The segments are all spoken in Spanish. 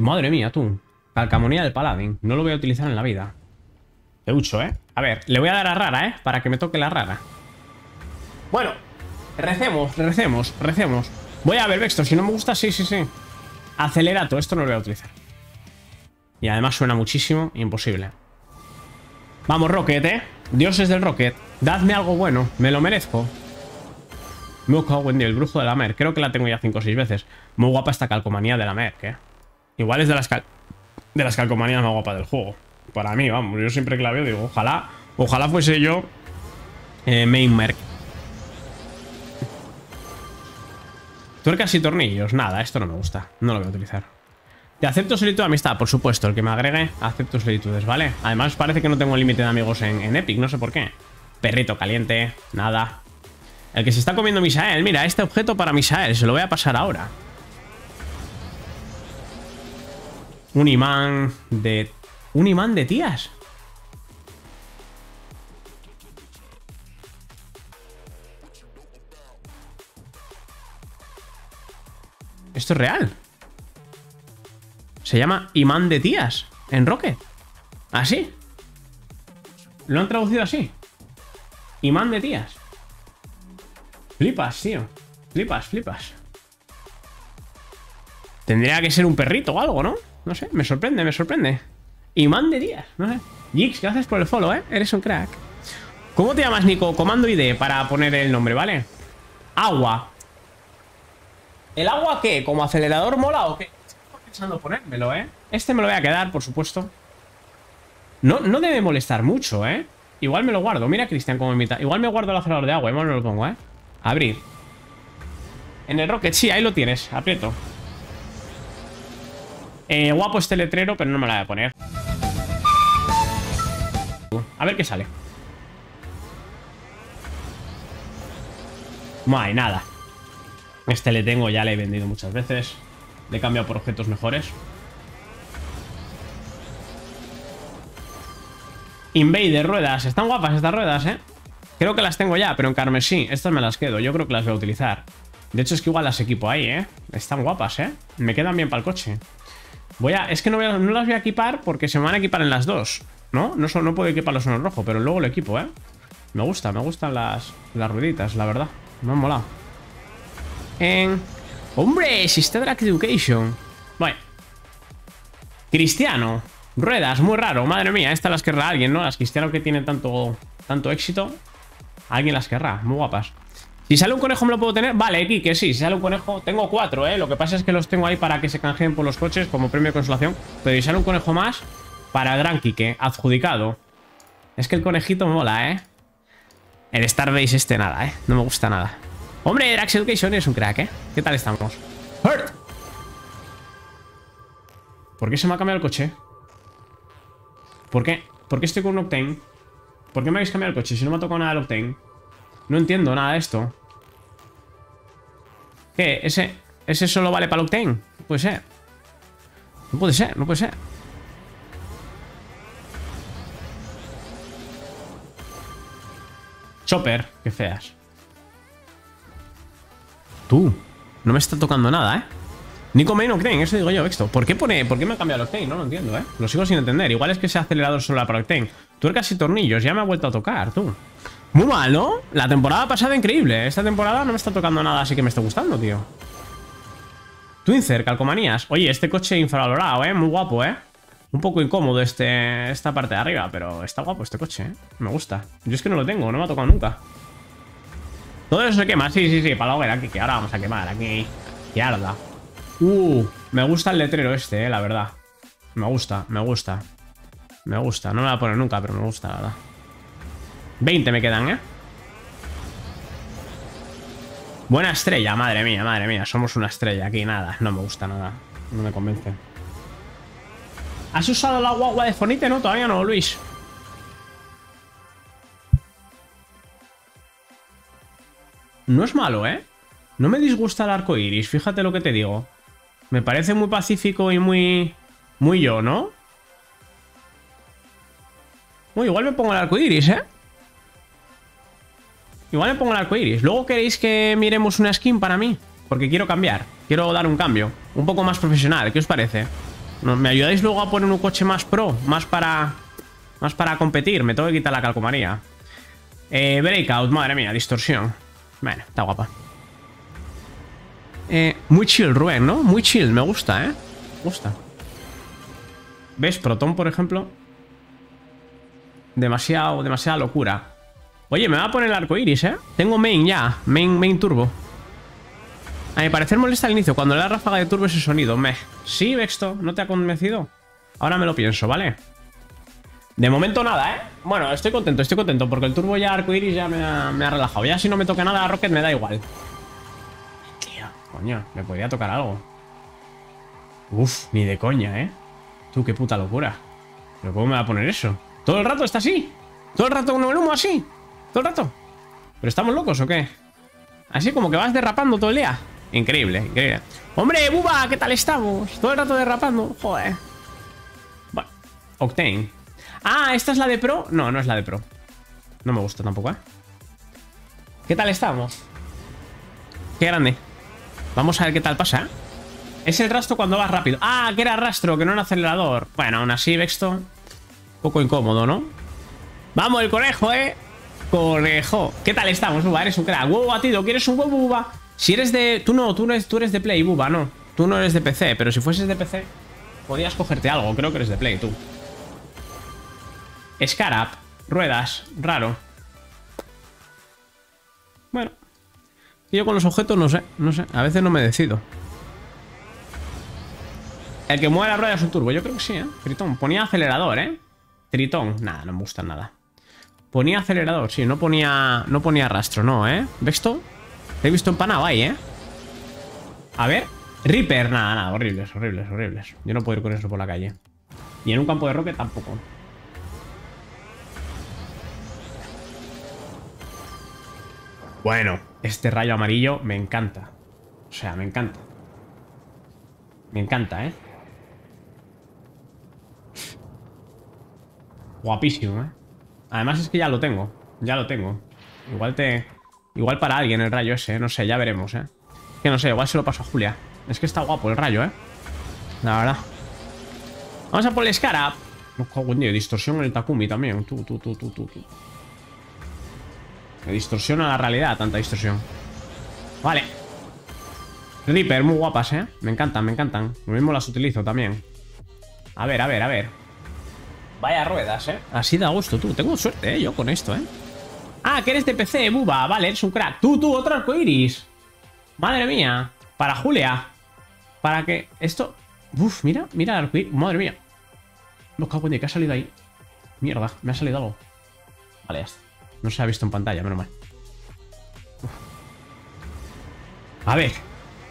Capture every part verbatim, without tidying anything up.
Madre mía, tú. Calcamonía del Paladín. No lo voy a utilizar en la vida. Eucho, ¿eh? A ver, le voy a dar a rara, ¿eh? Para que me toque la rara. Bueno, recemos, recemos, recemos. Voy a ver, Vexto, si no me gusta, sí, sí, sí. Acelerato, esto no lo voy a utilizar. Y además suena muchísimo, imposible. Vamos, Rocket, ¿eh? Dioses del Rocket. Dadme algo bueno, me lo merezco. Me cago en Dios, el brujo de la Merc. Creo que la tengo ya cinco o seis veces. Muy guapa esta calcomanía de la Merc, ¿eh? Igual es de las, cal de las calcomanías más guapas del juego. Para mí, vamos, yo siempre que la veo digo, ojalá, ojalá fuese yo eh, main Merc. Tuercas y tornillos, nada, esto no me gusta. No lo voy a utilizar. Te acepto solicitud de amistad, por supuesto. El que me agregue, acepto solicitudes, ¿vale? Además parece que no tengo límite de amigos en, en Epic, no sé por qué. Perrito caliente, nada. El que se está comiendo Misael, mira, este objeto para Misael, se lo voy a pasar ahora. Un imán de... Un imán de tías. Esto es real. Se llama imán de tías en Rocket. ¿Así? Lo han traducido así. Imán de tías. Flipas, tío. Flipas, flipas. Tendría que ser un perrito o algo, ¿no? No sé, me sorprende, me sorprende. Imán de tías, no sé. Jix, gracias por el follow, ¿eh? Eres un crack. ¿Cómo te llamas, Nico? Comando I D para poner el nombre, ¿vale? Agua. ¿El agua qué? ¿Como acelerador mola o qué? Estoy pensando ponérmelo, ¿eh? Este me lo voy a quedar, por supuesto. No, no debe molestar mucho, ¿eh? Igual me lo guardo. Mira, Cristian, cómo imita. Igual me guardo el acelerador de agua. Igual me lo pongo, ¿eh? Abrir. En el Rocket, sí, ahí lo tienes. Aprieto. Eh, guapo este letrero, pero no me la voy a poner. A ver qué sale. No hay nada. Este le tengo, ya le he vendido muchas veces. Le he cambiado por objetos mejores. Invader, ruedas. Están guapas estas ruedas, ¿eh? Creo que las tengo ya, pero en carmesí. Estas me las quedo, yo creo que las voy a utilizar. De hecho es que igual las equipo ahí, ¿eh? Están guapas, ¿eh? Me quedan bien para el coche. Voy a... Es que no, voy a... no las voy a equipar porque se me van a equipar en las dos, ¿no? No, no puedo equiparlos en el rojo, pero luego lo equipo, ¿eh? Me gusta, me gustan las, las rueditas, la verdad. Me han molado. En... ¡Hombre! Sister Education. Bueno. Cristiano. Ruedas, muy raro. Madre mía, estas las querrá alguien, ¿no? Las Cristiano que tienen tanto, tanto éxito. Alguien las querrá. Muy guapas. Si sale un conejo, ¿me lo puedo tener? Vale, aquí, que sí. Si sale un conejo... Tengo cuatro, ¿eh? Lo que pasa es que los tengo ahí para que se canjeen por los coches como premio de consolación. Pero si sale un conejo más, para el gran Quique. Adjudicado. Es que el conejito mola, ¿eh? El Starbase este nada, ¿eh? No me gusta nada. Hombre, Drax Education es un crack, ¿eh? ¿Qué tal estamos? ¡Hurt! ¿Por qué se me ha cambiado el coche? ¿Por qué? ¿Por qué estoy con un Octane? ¿Por qué me habéis cambiado el coche si no me ha tocado nada el Octane? No entiendo nada de esto. ¿Qué? ¿Ese, ese solo vale para el Octane? No puede ser. No puede ser, no puede ser. Chopper, qué feas. Tú, no me está tocando nada, ¿eh? Nico Main Octane, eso digo yo, Vexto. ¿Por qué pone, por qué me ha cambiado el Octane? No lo entiendo, ¿eh? Lo sigo sin entender. Igual es que ese acelerador solo para Octane. Tuercas y tornillos, ya me ha vuelto a tocar, tú. Muy mal, ¿no? La temporada pasada increíble. Esta temporada no me está tocando nada, así que me está gustando, tío. Twincer, calcomanías. Oye, este coche infravalorado, ¿eh? Muy guapo, ¿eh? Un poco incómodo este, esta parte de arriba, pero está guapo este coche, ¿eh? Me gusta. Yo es que no lo tengo, no me ha tocado nunca. Todo eso se quema, sí, sí, sí, para la hoguera, aquí, que ahora vamos a quemar, aquí. Que arda. Uh, me gusta el letrero este, eh, la verdad. Me gusta, me gusta. Me gusta, no me la voy a poner nunca, pero me gusta, la verdad. veinte me quedan, ¿eh? Buena estrella, madre mía, madre mía. Somos una estrella aquí, nada. No me gusta nada, no me convence. ¿Has usado la guagua de Fonite? No, todavía no, Luis. No es malo, ¿eh? No me disgusta el arco iris, fíjate lo que te digo. Me parece muy pacífico y muy... Muy yo, ¿no? Uy, igual me pongo el arco iris, ¿eh? Igual me pongo el arco iris. Luego queréis que miremos una skin para mí, porque quiero cambiar. Quiero dar un cambio. Un poco más profesional, ¿qué os parece? ¿No? ¿Me ayudáis luego a poner un coche más pro? Más para... Más para competir. Me tengo que quitar la calcomanía. Eh, breakout, madre mía, distorsión. Bueno, está guapa. Eh, muy chill, Rubén, ¿no? Muy chill, me gusta, ¿eh? Me gusta. ¿Ves? Proton, por ejemplo. Demasiado, demasiada locura. Oye, me va a poner el arco iris, ¿eh? Tengo main ya. Main, main turbo. A mi parecer molesta al inicio. Cuando le da ráfaga de turbo ese sonido. Meh. Sí, Vexto, ¿no te ha convencido? Ahora me lo pienso, ¿vale? De momento nada, ¿eh? Bueno, estoy contento, estoy contento. Porque el turbo ya arco iris ya me ha, me ha relajado. Ya si no me toca nada a Rocket me da igual. Tío, coño, me podría tocar algo. Uf, ni de coña, ¿eh? Tú, qué puta locura. ¿Pero cómo me va a poner eso? ¿Todo el rato está así? ¿Todo el rato con el humo así? ¿Todo el rato? ¿Pero estamos locos o qué? Así como que vas derrapando todo el día. Increíble, increíble. ¡Hombre, Buba! ¿Qué tal estamos? Todo el rato derrapando. Joder. Bueno, Octane. Ah, ¿esta es la de Pro? No, no es la de Pro. No me gusta tampoco, ¿eh? ¿Qué tal estamos? Qué grande. Vamos a ver qué tal pasa, ¿eh? Es el rastro cuando vas rápido. Ah, que era rastro, que no era acelerador. Bueno, aún así, Vexto. Un poco incómodo, ¿no? Vamos, el conejo, ¿eh? Conejo. ¿Qué tal estamos, Buba? Eres un crack. Huevo batido. ¿Quieres un huevo, Buba? Si eres de... Tú no, tú, no eres, tú eres de Play, Buba, no. Tú no eres de P C, pero si fueses de P C podías cogerte algo. Creo que eres de Play, tú. Scarab. Ruedas. Raro. Bueno. Yo con los objetos no sé. No sé. A veces no me decido. El que mueve la rueda es un turbo. Yo creo que sí, ¿eh? Tritón. Ponía acelerador, ¿eh? Tritón. Nada, no me gusta nada. Ponía acelerador, sí. No ponía, no ponía rastro, no, ¿eh? ¿Vexto? Te he visto empanado ahí, ¿eh? A ver. Reaper. Nada, nada. Horribles, horribles, horribles. Yo no puedo ir con eso por la calle. Y en un campo de roque tampoco. Bueno, este rayo amarillo me encanta. O sea, me encanta. Me encanta, ¿eh? Guapísimo, ¿eh? Además es que ya lo tengo. Ya lo tengo. Igual te... Igual para alguien el rayo ese, ¿eh? No sé, ya veremos, ¿eh? Que no sé, igual se lo paso a Julia. Es que está guapo el rayo, ¿eh? La verdad. Vamos a por el Scarab. No cago en Dios, distorsión en el Takumi también. Tú, tú, tú, tú, tú, tú. Me distorsiona la realidad, tanta distorsión. Vale. Reaper, muy guapas, ¿eh? Me encantan, me encantan. Lo mismo las utilizo también. A ver, a ver, a ver. Vaya ruedas, ¿eh? Así da gusto, tú. Tengo suerte, ¿eh? Yo con esto, ¿eh? Ah, que eres de P C, Buba. Vale, eres un crack. Tú, tú, otro arcoiris. Madre mía. Para Julia. Para que esto... Uf, mira, mira el arcoiris. Madre mía. No cago en Dios, ¿qué ha salido ahí? Mierda, me ha salido algo. Vale, ya está. No se ha visto en pantalla, menos mal. Uf. A ver.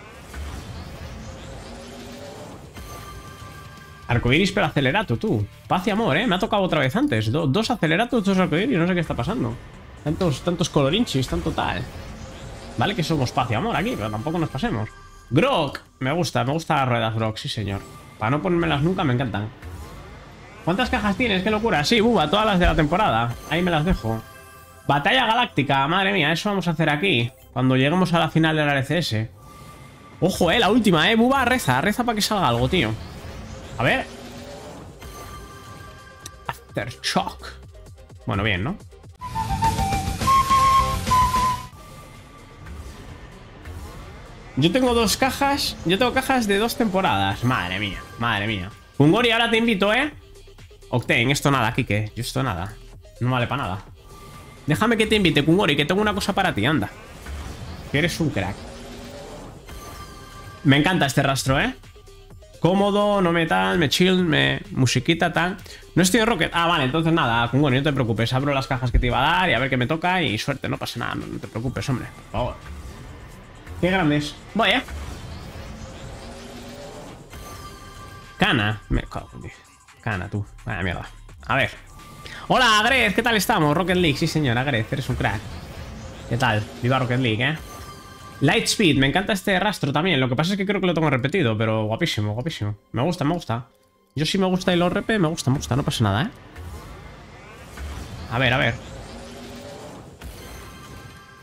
Arcoiris pero acelerato, tú. Paz y amor, ¿eh? Me ha tocado otra vez antes. Do dos aceleratos, dos arcoiris. No sé qué está pasando. Tantos, tantos colorinchis, tanto tal. Vale que somos paz y amor aquí, pero tampoco nos pasemos. Grok. Me gusta, me gustan las ruedas Grok, sí señor. Para no ponérmelas nunca, me encantan. ¿Cuántas cajas tienes? ¡Qué locura! Sí, Buba, todas las de la temporada. Ahí me las dejo. Batalla galáctica, madre mía, eso vamos a hacer aquí. Cuando lleguemos a la final del R C S. Ojo, eh, la última, eh, Buba, reza, reza para que salga algo, tío. A ver. Aftershock. Bueno, bien, ¿no? Yo tengo dos cajas. Yo tengo cajas de dos temporadas. Madre mía, madre mía. Ungori, ahora te invito, ¿eh? Octane, esto nada, Kike. Yo esto nada. No vale para nada. Déjame que te invite, Kungori, que tengo una cosa para ti, anda. Que eres un crack. Me encanta este rastro, ¿eh? Cómodo, no me tal, me chill, me... musiquita, tal. No estoy en Rocket. Ah, vale, entonces nada, Kungori, no te preocupes. Abro las cajas que te iba a dar y a ver qué me toca y suerte, no pasa nada. No, no te preocupes, hombre, por favor. Qué grandes. Voy, ¿eh? Cana. Me cago en Dios. Cana, tú. Vaya mierda. A ver. Hola, Agrez, ¿qué tal estamos? Rocket League, sí señor, Agrez, eres un crack. ¿Qué tal? Viva Rocket League, ¿eh? Lightspeed, me encanta este rastro también. Lo que pasa es que creo que lo tengo repetido, pero guapísimo, guapísimo. Me gusta, me gusta. Yo sí me gusta y lo repé, me gusta, me gusta, no pasa nada, ¿eh? A ver, a ver.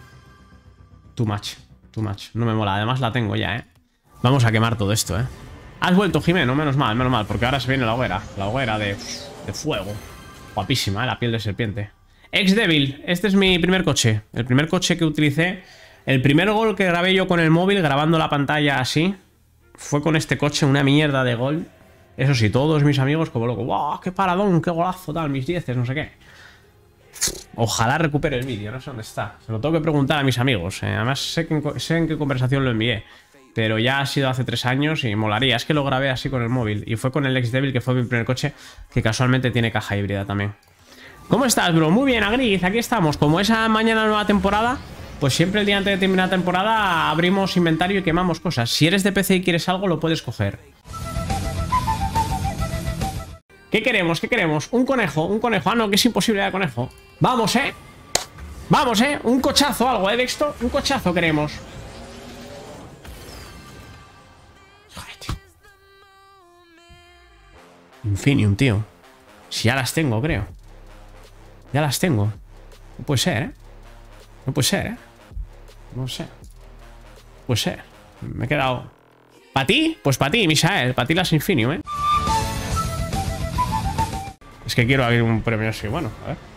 Too much, too much. No me mola, además la tengo ya, ¿eh? Vamos a quemar todo esto, ¿eh? Has vuelto, Jimeno, menos mal, menos mal, porque ahora se viene la hoguera. La hoguera de, de fuego. Guapísima, ¿eh? La piel de serpiente. Ex-Devil, este es mi primer coche. El primer coche que utilicé. El primer gol que grabé yo con el móvil, grabando la pantalla así, fue con este coche, una mierda de gol. Eso sí, todos mis amigos como loco. ¡Wow! ¡Qué paradón! ¡Qué golazo! Tal, mis dieces, no sé qué. Ojalá recupere el vídeo, no sé dónde está. Se lo tengo que preguntar a mis amigos. Eh. Además, sé, que en, sé en qué conversación lo envié. Pero ya ha sido hace tres años y molaría. Es que lo grabé así con el móvil. Y fue con el Ex-Devil, que fue mi primer coche, que casualmente tiene caja híbrida también. ¿Cómo estás, bro? Muy bien, Agriz, aquí estamos. Como es mañana nueva temporada, pues siempre el día antes de terminar la temporada abrimos inventario y quemamos cosas. Si eres de P C y quieres algo, lo puedes coger. ¿Qué queremos? ¿Qué queremos? Un conejo, un conejo. Ah, no, que es imposible de conejo. Vamos, eh. Vamos, eh. Un cochazo, algo, eh, Dexto. Un cochazo queremos. Infinium, tío. Si ya las tengo, creo. Ya las tengo. No puede ser, ¿eh? No puede ser, ¿eh? No sé. Puede ser. Me he quedado... ¿Para ti? Pues para ti, Misael. Para ti las Infinium, ¿eh? Es que quiero abrir un premio así. Bueno, a ver.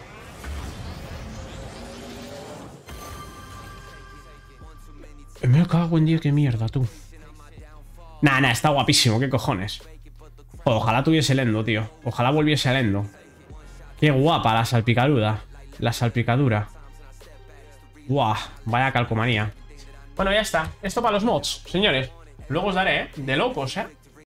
Me cago en Dios, qué mierda, tú. Nah, nah, está guapísimo. ¿Qué cojones? Joder, ojalá tuviese el endo, tío. Ojalá volviese al endo. Qué guapa la salpicadura. La salpicadura. Buah, vaya calcomanía. Bueno, ya está. Esto para los mods, señores. Luego os daré, ¿eh? De locos, ¿eh?